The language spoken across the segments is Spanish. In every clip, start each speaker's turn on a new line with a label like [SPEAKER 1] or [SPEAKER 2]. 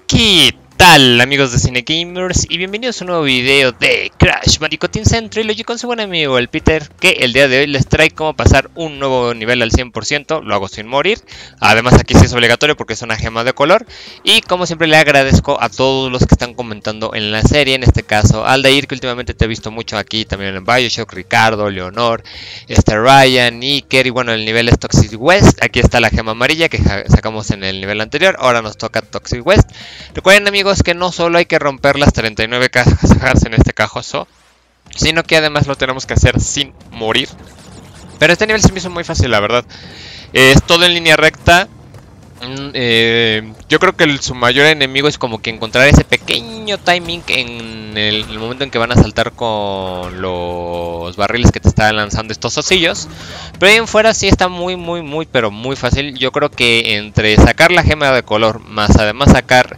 [SPEAKER 1] ¿Qué tal, amigos de Cine Gamers? Y bienvenidos a un nuevo video de Crash Bandicoot Insane Trilogy con su buen amigo el Peter, que el día de hoy les trae cómo pasar un nuevo nivel al 100%, lo hago sin morir. Además aquí sí es obligatorio porque es una gema de color. Y como siempre le agradezco a todos los que están comentando en la serie, en este caso Aldair, que últimamente te he visto mucho aquí, también en Bioshock, Ricardo, Leonor, Ryan, Iker, y bueno, el nivel es Toxic West. Aquí está la gema amarilla que sacamos en el nivel anterior, ahora nos toca Toxic West. Recuerden, amigos, que no solo hay que romper las 39 cajas en este cajoso, sino que además lo tenemos que hacer sin morir. Pero este nivel se me hizo muy fácil, la verdad. Es todo en línea recta. Yo creo que su mayor enemigo es como que encontrar ese pequeño timing en el momento en que van a saltar con los barriles que te están lanzando estos osillos. Pero ahí en fuera sí está pero muy fácil. Yo creo que entre sacar la gema de color más además sacar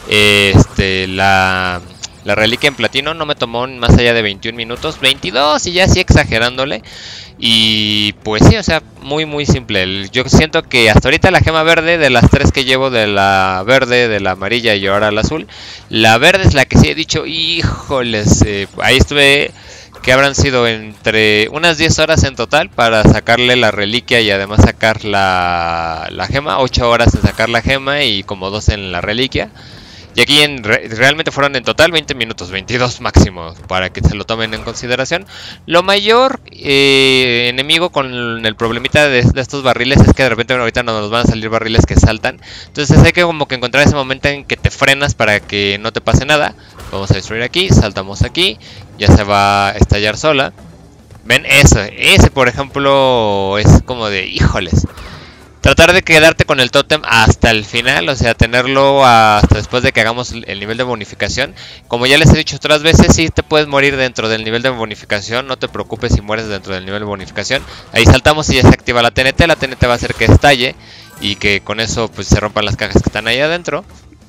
[SPEAKER 1] la reliquia en platino no me tomó más allá de 21 minutos, 22 y ya así exagerándole. Y pues sí, o sea, muy simple. Yo siento que hasta ahorita la gema verde, de las tres que llevo, de la verde, de la amarilla y ahora la azul, la verde es la que sí he dicho, híjoles, ahí estuve, que habrán sido entre unas 10 horas en total para sacarle la reliquia y además sacar la gema, 8 horas en sacar la gema y como 2 en la reliquia. Y aquí realmente fueron en total 20 minutos, 22 máximo, para que se lo tomen en consideración. Lo mayor enemigo con el problemita de estos barriles es que de repente ahorita nos van a salir barriles que saltan. Entonces hay que como que encontrar ese momento en que te frenas para que no te pase nada. Vamos a destruir aquí, saltamos aquí, ya se va a estallar sola. Ven, ese por ejemplo es como de híjoles. Tratar de quedarte con el tótem hasta el final, o sea, tenerlo hasta después de que hagamos el nivel de bonificación. Como ya les he dicho otras veces, sí te puedes morir dentro del nivel de bonificación, no te preocupes si mueres dentro del nivel de bonificación. Ahí saltamos y ya se activa la TNT va a hacer que estalle y que con eso pues se rompan las cajas que están ahí adentro.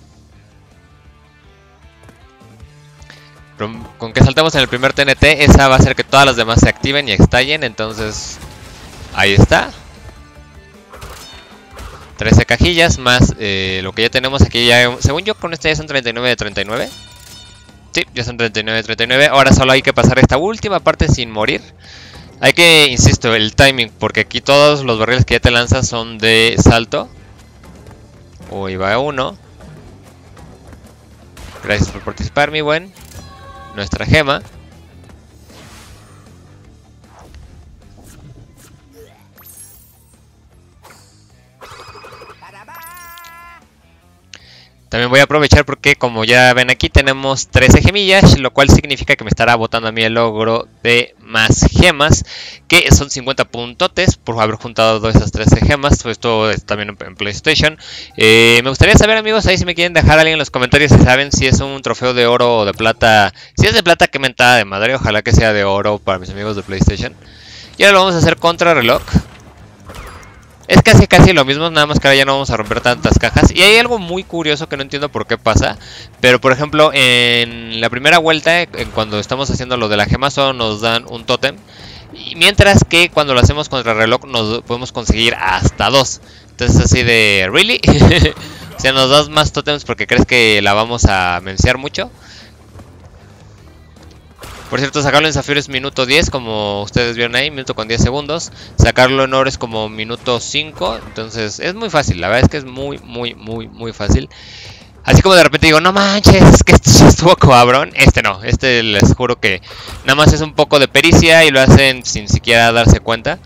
[SPEAKER 1] Con que saltamos en el primer TNT, esa va a hacer que todas las demás se activen y estallen, entonces ahí está. 13 cajillas más lo que ya tenemos aquí. Ya, según yo, con esta ya son 39 de 39. Sí, ya son 39 de 39. Ahora solo hay que pasar esta última parte sin morir. Hay que, insisto, el timing, porque aquí todos los barriles que ya te lanzas son de salto. Uy, va uno. Gracias por participar, mi buen. Nuestra gema. También voy a aprovechar porque como ya ven aquí tenemos 13 gemillas, lo cual significa que me estará botando a mí el logro de más gemas, que son 50 puntotes por haber juntado esas 13 gemas. Pues esto es también en PlayStation. Me gustaría saber, amigos, ahí si me quieren dejar alguien en los comentarios si saben si es un trofeo de oro o de plata. Si es de plata, qué mentada de madre, ojalá que sea de oro para mis amigos de PlayStation. Y ahora lo vamos a hacer contra reloj. Es casi lo mismo, nada más que ahora ya no vamos a romper tantas cajas. Y hay algo muy curioso que no entiendo por qué pasa. Pero por ejemplo, en la primera vuelta, cuando estamos haciendo lo de la gema, solo nos dan un tótem. Y mientras que cuando lo hacemos contra reloj, nos podemos conseguir hasta 2. Entonces así de, ¿really? O sea, nos das más tótems porque crees que la vamos a menciar mucho. Por cierto, sacarlo en zafiro es minuto 10, como ustedes vieron ahí, minuto con 10 segundos. Sacarlo en oro es como minuto 5, entonces es muy fácil, la verdad es que es muy fácil. Así como de repente digo, no manches, es que esto sí estuvo cabrón. No, les juro que nada más es un poco de pericia y lo hacen sin siquiera darse cuenta.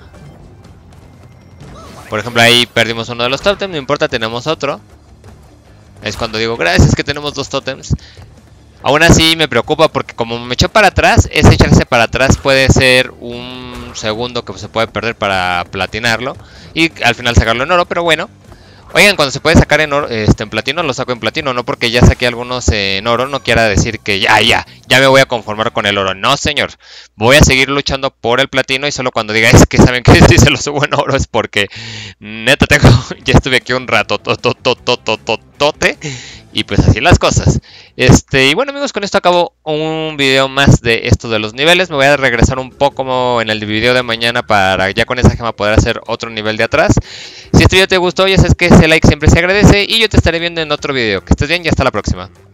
[SPEAKER 1] Por ejemplo, ahí perdimos uno de los tótems, no importa, tenemos otro. Es cuando digo, gracias que tenemos 2 tótems. Aún así me preocupa porque como me echó para atrás, ese echarse para atrás puede ser un segundo que se puede perder para platinarlo y al final sacarlo en oro, pero bueno. Oigan, cuando se puede sacar en oro, en platino, lo saco en platino, no porque ya saqué algunos en oro, no quiera decir que ya me voy a conformar con el oro. No, señor, voy a seguir luchando por el platino y solo cuando diga es que saben que si se lo subo en oro es porque neta ya estuve aquí un rato tote Y pues así las cosas. Y bueno amigos, con esto acabo un video más de esto de los niveles. Me voy a regresar un poco en el video de mañana para ya con esa gema poder hacer otro nivel de atrás. Si este video te gustó, ya sabes que ese like siempre se agradece y yo te estaré viendo en otro video. Que estés bien y hasta la próxima.